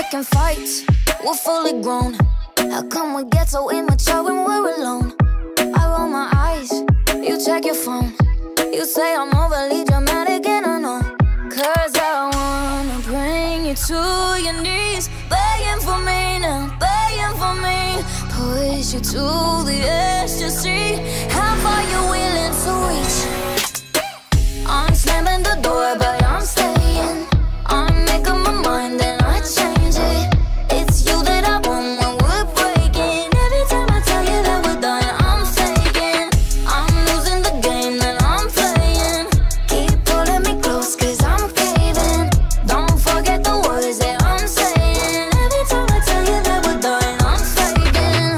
picking fights, we're fully grown. How come we get so immature when we're alone? I roll my eyes, you check your phone. You say I'm overly dramatic and I know, 'cause I wanna bring you to your knees, begging for me now, begging for me. Push you to the edge to see how far you're willing to reach. I'm slamming the door, but I'm staying. I'm making my mind and I change it. It's you that I want when we're breaking. Every time I tell you that we're done, I'm faking. I'm losing the game that I'm playing. Keep pulling me close 'cause I'm caving. Don't forget the words that I'm saying. Every time I tell you that we're done, I'm faking.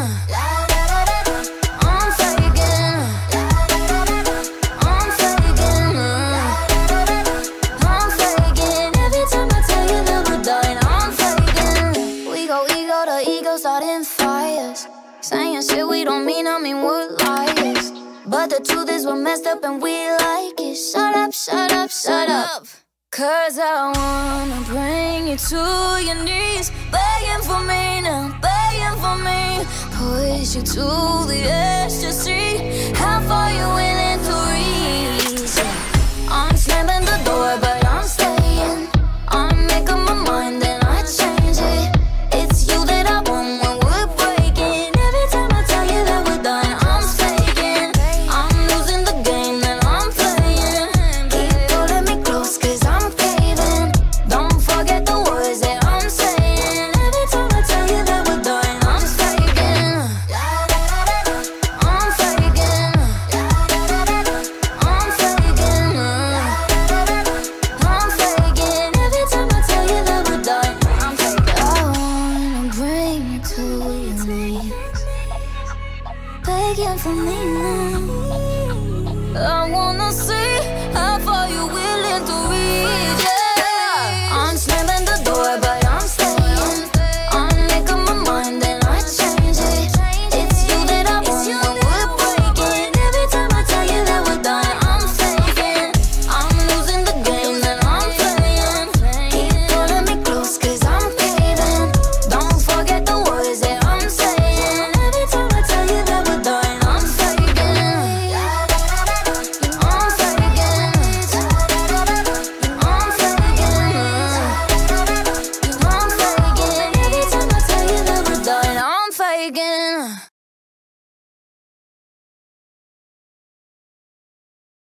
I'm faking. I'm faking. I'm faking. Every time I tell you that we're done, I'm faking. We go ego to ego, starting fires. Saying shit we don't mean, I mean we're liars. But the truth is we're messed up and we like it. Shut up, shut up, shut up. 'Cause I wanna bring you to your knees, begging for me now, begging for me. Push you to the edge to see how far you're willing to reach. I'm slamming the door, but I'm staying. I'm making my mind and I change it. It's you that I want when we're breaking. Every time I tell you that we're done, I'm faking. I'm losing the game that I'm playing. Keep pulling me close 'cause I'm caving. Don't forget the words that I'm saying. Every time I tell you that we're done, I'm faking. I'm faking. I'm faking. I'm faking. Every time I tell you that we're done, I'm faking. I wanna bring you to your knees, begging for me now. I wanna see how far you're willing to reach.